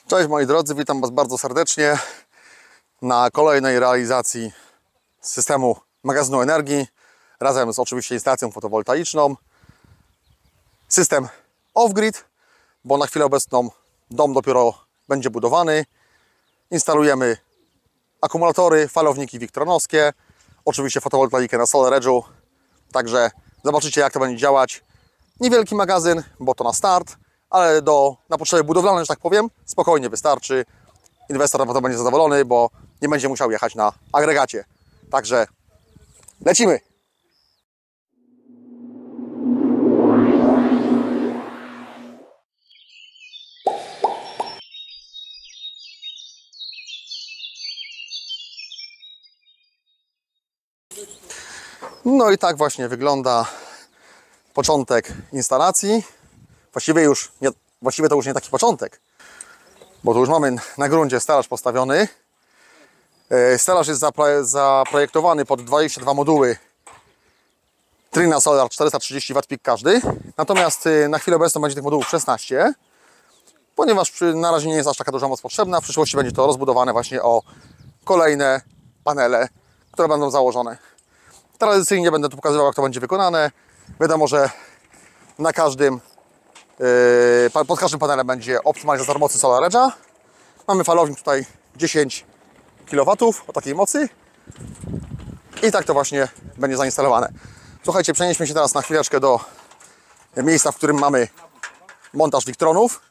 Cześć moi drodzy, witam Was bardzo serdecznie na kolejnej realizacji systemu magazynu energii razem z oczywiście instalacją fotowoltaiczną. System off-grid, bo na chwilę obecną dom dopiero będzie budowany. Instalujemy akumulatory, falowniki wiktronowskie, oczywiście fotowoltaikę na SolarEdge'u, także zobaczycie jak to będzie działać. Niewielki magazyn, bo to na start, ale na potrzeby budowlane, że tak powiem, spokojnie wystarczy. Inwestor na to będzie zadowolony, bo nie będzie musiał jechać na agregacie. Także lecimy! No i tak właśnie wygląda początek instalacji. Właściwie to już nie taki początek, bo tu już mamy na gruncie stelaż postawiony. Stelaż jest zaprojektowany pod 22 moduły Trina Solar 430 W peak każdy. Natomiast na chwilę obecną będzie tych modułów 16, ponieważ na razie nie jest aż taka duża moc potrzebna. W przyszłości będzie to rozbudowane właśnie o kolejne panele, które będą założone. Tradycyjnie będę tu pokazywał, jak to będzie wykonane. Wiadomo, że pod każdym panelem będzie optymalizator mocy SolarEdge'a. Mamy falownik tutaj 10 kW o takiej mocy i tak to właśnie będzie zainstalowane. Słuchajcie, przenieśmy się teraz na chwileczkę do miejsca, w którym mamy montaż wiktronów.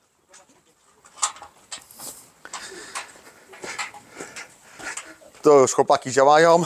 To już chłopaki działają.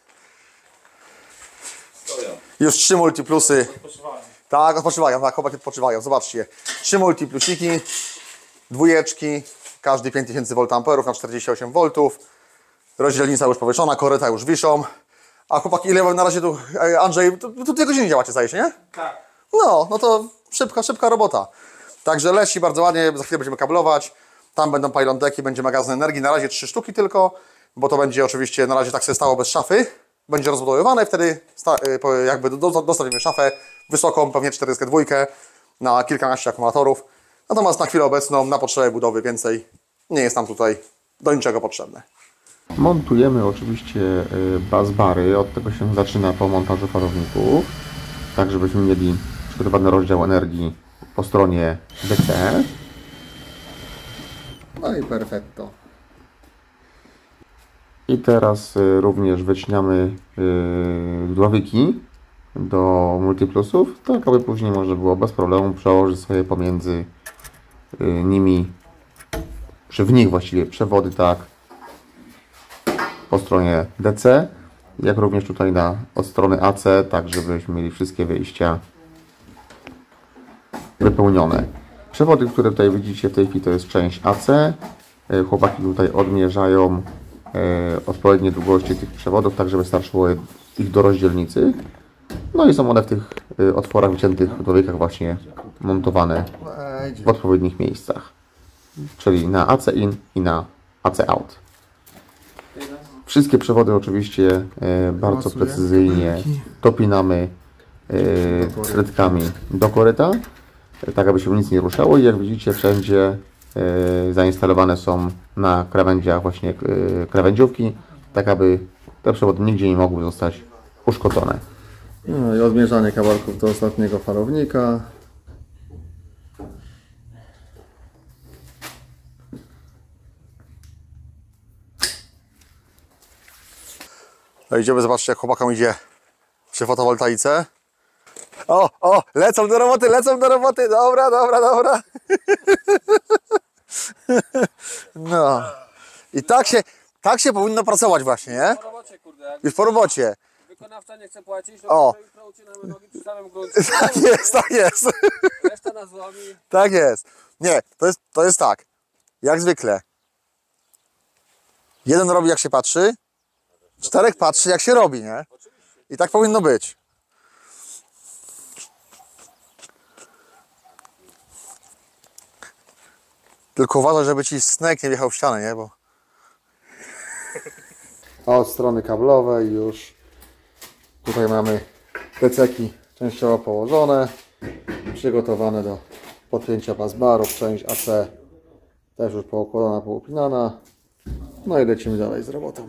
Już 3 multiplusy. Tak, odpoczywają, tak, chłopaki odpoczywają. Zobaczcie, 3 multiplusiki, dwójeczki, każdy 5000 VA na 48 V. Rozdzielnica już powieszona, koryta już wiszą. A chłopaki, ile na razie tu, Andrzej, tu 2 godziny działacie, zdaje się, nie? Tak. No to szybka robota. Także leci bardzo ładnie, za chwilę będziemy kablować. Tam będą pylon deki, będzie magazyn energii, na razie 3 sztuki tylko, bo to będzie oczywiście na razie tak sobie stało bez szafy. Będzie rozbudowywane i wtedy jakby dostawimy szafę wysoką, pewnie 42 na kilkanaście akumulatorów. Natomiast na chwilę obecną, na potrzeby budowy więcej nie jest nam tutaj do niczego potrzebne. Montujemy oczywiście busbary, od tego się zaczyna po montażu falowników, tak żebyśmy mieli przygotowany rozdział energii po stronie DC. No i perfetto. I teraz również wycinamy dławyki do multiplusów, tak aby później można było bez problemu przełożyć sobie pomiędzy nimi, w nich właściwie przewody, tak, po stronie DC, jak również tutaj od strony AC, tak żebyśmy mieli wszystkie wyjścia wypełnione. Przewody, które tutaj widzicie w tej chwili, to jest część AC. Chłopaki tutaj odmierzają odpowiednie długości tych przewodów, tak żeby starczyło ich do rozdzielnicy. No i są one w tych otworach wyciętych w dławykach właśnie montowane w odpowiednich miejscach. Czyli na AC in i na AC out. Wszystkie przewody oczywiście bardzo precyzyjnie dopinamy środkami do koryta, tak aby się nic nie ruszało i jak widzicie wszędzie zainstalowane są na krawędziach właśnie krawędziówki, tak aby te przewody nigdzie nie mogły zostać uszkodzone. No i odmierzanie kawałków do ostatniego falownika. No idziemy zobaczyć, jak chłopakom idzie przy fotowoltaice. O, lecą do roboty, dobra. No. I tak się powinno pracować właśnie, nie? Po robocie, kurde. Już po robocie. Wykonawca nie chce płacić, no O. to jutro ucinamy nogi przy samym gruncie. Tak jest. Reszta na złomi. Tak jest. Nie, to jest tak. Jak zwykle. Jeden robi jak się patrzy, 4 patrzy jak się robi, nie? I tak powinno być. Tylko uważaj, żeby ci snake nie wjechał w ścianę, nie? Bo... A od strony kablowej już tutaj mamy peceki częściowo położone, przygotowane do podpięcia busbarów, część AC Też już poukładana, poupinana. No i lecimy dalej z robotą.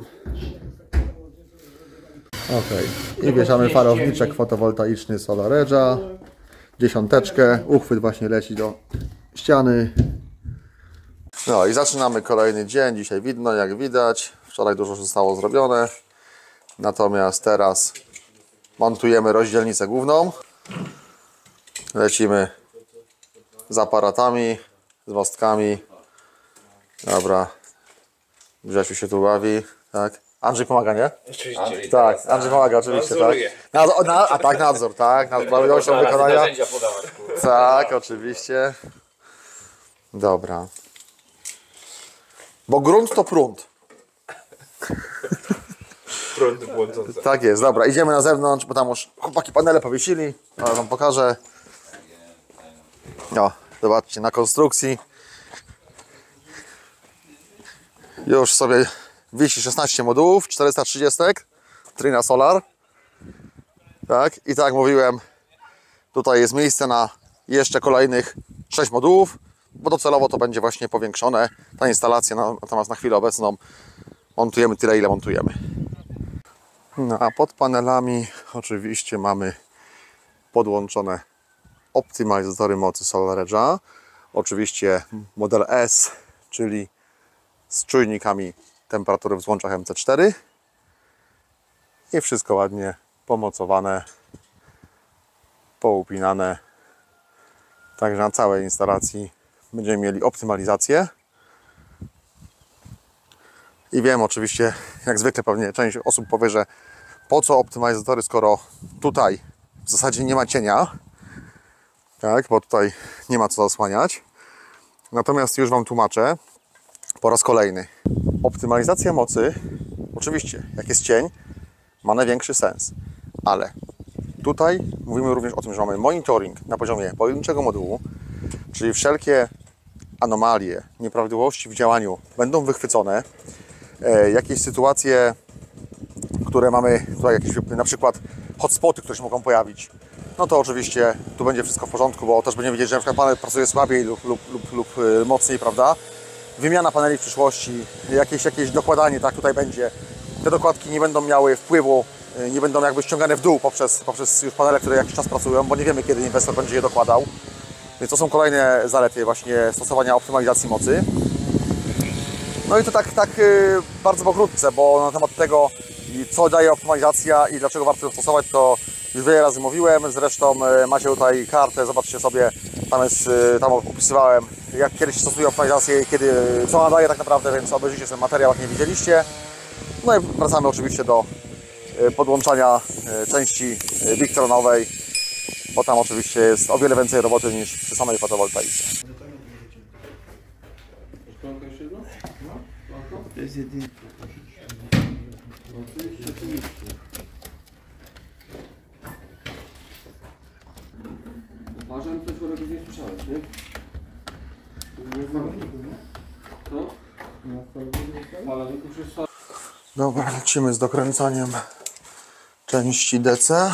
Ok. I bierzemy falowniczek fotowoltaiczny SolarEdge'a. 10. Uchwyt właśnie leci do ściany. No i zaczynamy kolejny dzień. Dzisiaj widno, jak widać. Wczoraj dużo zostało zrobione. Natomiast teraz montujemy rozdzielnicę główną. Lecimy z aparatami, z mostkami. Dobra. Grzesiu się tu bawi. Tak. Andrzej pomaga, nie? Oczywiście. Tak, Andrzej pomaga oczywiście, tak. A tak, nadzór, tak. Nad prawidłowością wykonania. Narzędzia podawać, kurwa. Tak, oczywiście. Dobra. Bo grunt to prąd. Prąd błądzący. Tak jest, dobra. Idziemy na zewnątrz, bo tam już chłopaki panele powiesili. Ale wam pokażę. O, zobaczcie, na konstrukcji. Już sobie wisi 16 modułów, 430. Trina Solar. Tak, i tak jak mówiłem, tutaj jest miejsce na jeszcze kolejnych 6 modułów, bo docelowo to będzie właśnie powiększone ta instalacja, natomiast na chwilę obecną montujemy tyle, ile montujemy. No a pod panelami oczywiście mamy podłączone optymalizatory mocy SolarEdge'a. Oczywiście model S, czyli z czujnikami temperatury w złączach MC4 i wszystko ładnie pomocowane, poupinane. Także na całej instalacji będziemy mieli optymalizację. I wiem oczywiście, jak zwykle pewnie część osób powie, że po co optymalizatory, skoro tutaj w zasadzie nie ma cienia, tak, bo tutaj nie ma co zasłaniać. Natomiast już wam tłumaczę po raz kolejny. Optymalizacja mocy, oczywiście, jak jest cień, ma największy sens, ale tutaj mówimy również o tym, że mamy monitoring na poziomie pojedynczego modułu, czyli wszelkie anomalie, nieprawidłowości w działaniu będą wychwycone. Jakieś sytuacje, które mamy tutaj, jakieś na przykład hotspoty, które się mogą pojawić, no to oczywiście tu będzie wszystko w porządku, bo też będziemy wiedzieć, że na przykład panel pracuje słabiej lub mocniej, prawda? Wymiana paneli w przyszłości, jakieś dokładanie, tak tutaj będzie. Te dokładki nie będą miały wpływu, nie będą jakby ściągane w dół poprzez już panele, które jakiś czas pracują, bo nie wiemy, kiedy inwestor będzie je dokładał. Więc to są kolejne zalety właśnie stosowania optymalizacji mocy. No i to tak bardzo pokrótce, bo na temat tego, co daje optymalizacja i dlaczego warto ją stosować, to już wiele razy mówiłem. Zresztą macie tutaj kartę, zobaczcie sobie, tam opisywałem, jak kiedyś stosuje optymalizację, co ona daje tak naprawdę, więc obejrzyjcie ten materiał, jak nie widzieliście. No i wracamy oczywiście do podłączania części Victronowej, bo tam oczywiście jest o wiele więcej roboty niż przy samej fotowoltaice. To jest jedynie. Uważam, to człowiek nie słyszałeś, nie? Co? Falowniku przecież Dobra, lecimy z dokręcaniem części DC.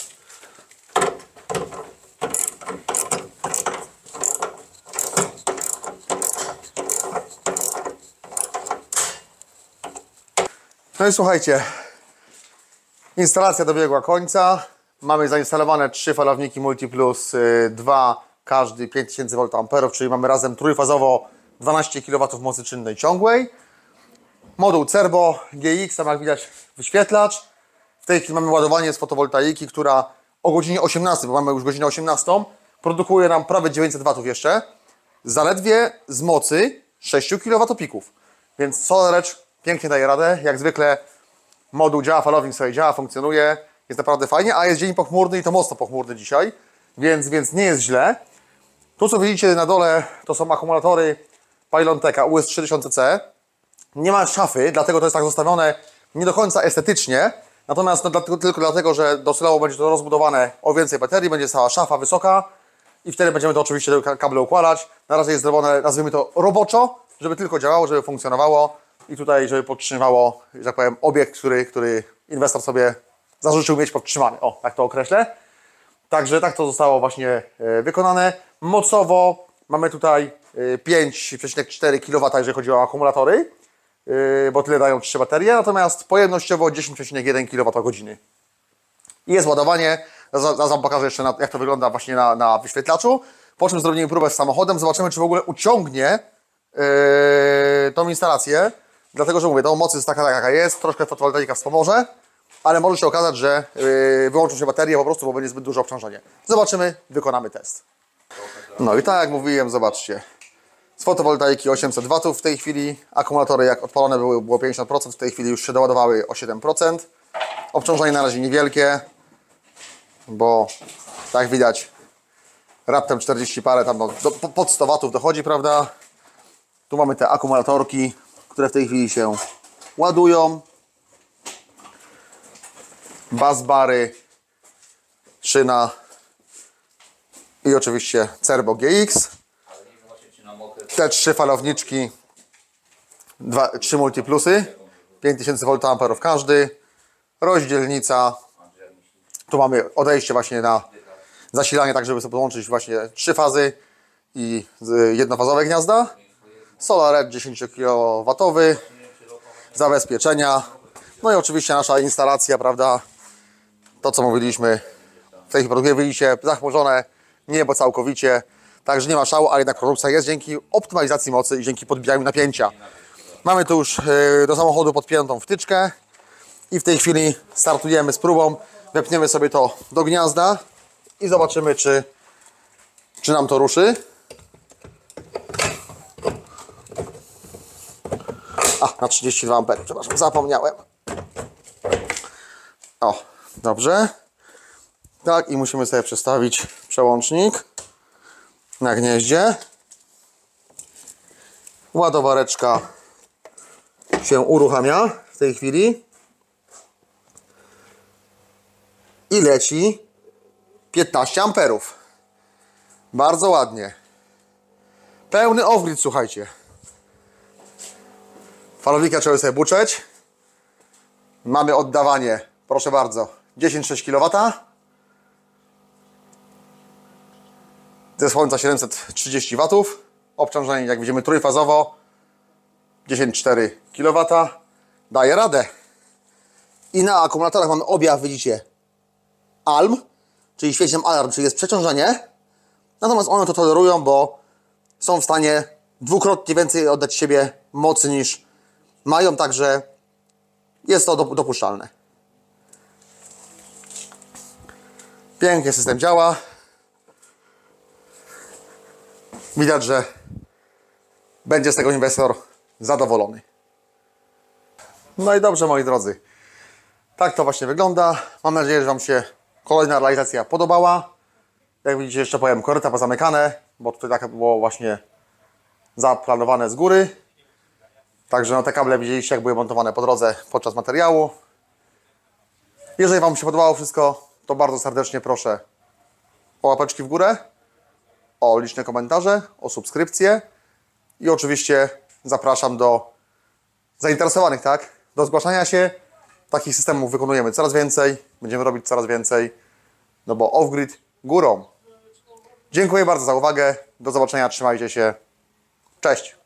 No i słuchajcie, instalacja dobiegła końca. Mamy zainstalowane 3 falowniki Multiplus, 2, każdy 5000 VA, czyli mamy razem trójfazowo 12 kW mocy czynnej ciągłej. Moduł Cerbo GX, tam jak widać wyświetlacz. W tej chwili mamy ładowanie z fotowoltaiki, która o godzinie 18, bo mamy już godzinę 18, produkuje nam prawie 900 W jeszcze. Zaledwie z mocy 6 kW pików. Więc SolarEdge pięknie daje radę. Jak zwykle moduł działa, falownik sobie działa, funkcjonuje. Jest naprawdę fajnie, a jest dzień pochmurny i to mocno pochmurny dzisiaj. Więc nie jest źle. Tu co widzicie na dole to są akumulatory Pylonteka US 3000C. Nie ma szafy, dlatego to jest tak zostawione nie do końca estetycznie. Natomiast tylko dlatego, że docelowo będzie to rozbudowane o więcej baterii, będzie cała szafa wysoka i wtedy będziemy to oczywiście kable układać. Na razie jest zrobione, nazwijmy to roboczo, żeby tylko działało, żeby funkcjonowało i tutaj, żeby podtrzymywało, że tak powiem, obiekt, który inwestor sobie zażyczył mieć podtrzymany. O, tak to określę. Także tak to zostało właśnie wykonane. Mocowo mamy tutaj 5,4 kW, jeżeli chodzi o akumulatory, bo tyle dają 3 baterie, natomiast pojemnościowo 10,1 kWh. I jest ładowanie. Zaraz Wam pokażę jeszcze, jak to wygląda właśnie na wyświetlaczu. Po czym zrobimy próbę z samochodem, zobaczymy, czy w ogóle uciągnie tą instalację. Dlatego, że mówię, ta moc jest taka, jaka jest, troszkę fotowoltaika wspomoże, ale może się okazać, że wyłączą się baterie po prostu, bo będzie zbyt duże obciążenie. Zobaczymy, wykonamy test. No i tak jak mówiłem, zobaczcie. Z fotowoltaiki 800 W w tej chwili. Akumulatory jak odpalone było 50%, w tej chwili już się doładowały o 7%. Obciążenie na razie niewielkie, bo tak widać raptem 40 parę, tam pod 100 W dochodzi, prawda? Tu mamy te akumulatorki, które w tej chwili się ładują. Busbary, szyna i oczywiście Cerbo GX. Te 3 falowniczki, 3 multiplusy, 5000 VA każdy. Rozdzielnica. Tu mamy odejście właśnie na zasilanie, tak żeby sobie podłączyć właśnie 3 fazy i jednofazowe gniazda. SolarEdge 10 kW, zabezpieczenia. No i oczywiście nasza instalacja, prawda? To co mówiliśmy, w tej produkcji widzicie zachmurzone niebo całkowicie. Także nie ma szału, ale jednak produkcja jest dzięki optymalizacji mocy i dzięki podbijaniu napięcia. Mamy tu już do samochodu podpiętą wtyczkę i w tej chwili startujemy z próbą. Wepniemy sobie to do gniazda i zobaczymy, czy nam to ruszy. Na 32 A, przepraszam, zapomniałem. O, dobrze. Tak, i musimy sobie przestawić przełącznik na gnieździe. Ładowareczka się uruchamia w tej chwili. I leci 15 amperów. Bardzo ładnie. Pełny off-grid, słuchajcie. Falownika trzeba sobie buczeć. Mamy oddawanie, proszę bardzo, 10,6 kW. Ze słońca 730 W. Obciążenie, jak widzimy, trójfazowo. 10,4 kW. Daje radę. I na akumulatorach mamy objaw, widzicie, ALM, czyli świeci nam alarm, czyli jest przeciążenie. Natomiast one to tolerują, bo są w stanie dwukrotnie więcej oddać siebie mocy niż mają, także jest to dopuszczalne. Pięknie system działa. Widać, że będzie z tego inwestor zadowolony. No i dobrze, moi drodzy. Tak to właśnie wygląda. Mam nadzieję, że Wam się kolejna realizacja podobała. Jak widzicie, jeszcze powiem, koryta pozamykane, bo tutaj tak było właśnie zaplanowane z góry. Także no, te kable widzieliście, jak były montowane po drodze podczas materiału. Jeżeli Wam się podobało wszystko, to bardzo serdecznie proszę o łapeczki w górę, o liczne komentarze, o subskrypcję i oczywiście zapraszam do zainteresowanych, tak? Do zgłaszania się. Takich systemów wykonujemy coraz więcej, będziemy robić coraz więcej, no bo off-grid górą. Dziękuję bardzo za uwagę, do zobaczenia, trzymajcie się, cześć!